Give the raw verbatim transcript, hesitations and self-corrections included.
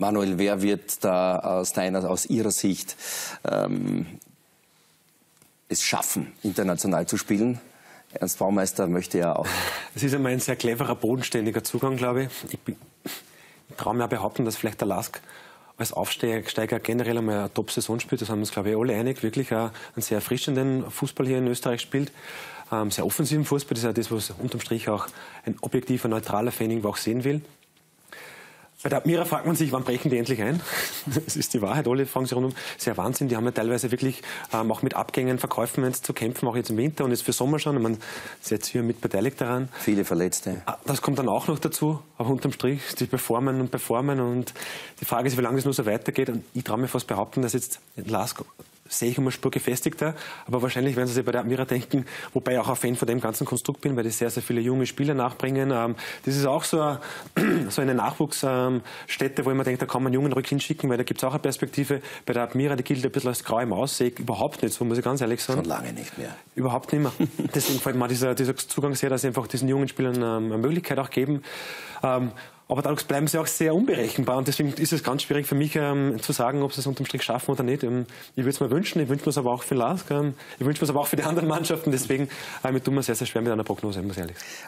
Manuel, wer wird da aus deiner, aus Ihrer Sicht ähm, es schaffen, international zu spielen? Ernst Baumeister möchte ja auch. Das ist einmal ein sehr cleverer, bodenständiger Zugang, glaube ich. Ich, ich traue mir auch behaupten, dass vielleicht der Lask als Aufsteiger generell einmal eine Top-Saison spielt. Das haben wir uns, glaube ich, alle einig. Wirklich einen sehr erfrischenden Fußball hier in Österreich spielt. Ähm, sehr offensiven Fußball. Das ist ja das, was unterm Strich auch ein objektiver, neutraler Fan irgendwo auch sehen will. Bei der Admira fragt man sich, wann brechen die endlich ein? Das ist die Wahrheit. Alle fragen sich rundum. Sehr Wahnsinn. Die haben ja teilweise wirklich ähm, auch mit Abgängen, Verkäufen jetzt zu kämpfen, auch jetzt im Winter und jetzt für Sommer schon. Man ist jetzt hier mit beteiligt daran. Viele Verletzte. Das kommt dann auch noch dazu. Aber unterm Strich, die performen und performen. Und die Frage ist, wie lange das nur so weitergeht. Und ich traue mir fast behaupten, dass jetzt Lask sehe ich um eine Spur gefestigter, aber wahrscheinlich werden sie sich bei der Admira denken, wobei ich auch ein Fan von dem ganzen Konstrukt bin, weil die sehr, sehr viele junge Spieler nachbringen. Ähm, das ist auch so eine, so eine Nachwuchsstätte, wo ich mir denke, da kann man einen Jungen ruhig hinschicken, weil da gibt es auch eine Perspektive. Bei der Admira, die gilt ein bisschen als graue Maus, sehe ich überhaupt nicht so, muss ich ganz ehrlich sagen. Schon lange nicht mehr. Überhaupt nicht mehr. Deswegen gefällt mir dieser, dieser Zugang sehr, dass sie einfach diesen jungen Spielern ähm, eine Möglichkeit auch geben. Ähm, Aber dadurch bleiben sie auch sehr unberechenbar und deswegen ist es ganz schwierig für mich ähm, zu sagen, ob sie es unterm Strich schaffen oder nicht. Ähm, ich würde es mir wünschen, ich wünsche mir es aber auch für Lask, ähm, ich wünsche mir es aber auch für die anderen Mannschaften, deswegen äh, mir tut mir sehr, sehr schwer mit einer Prognose, muss ich ehrlich sagen.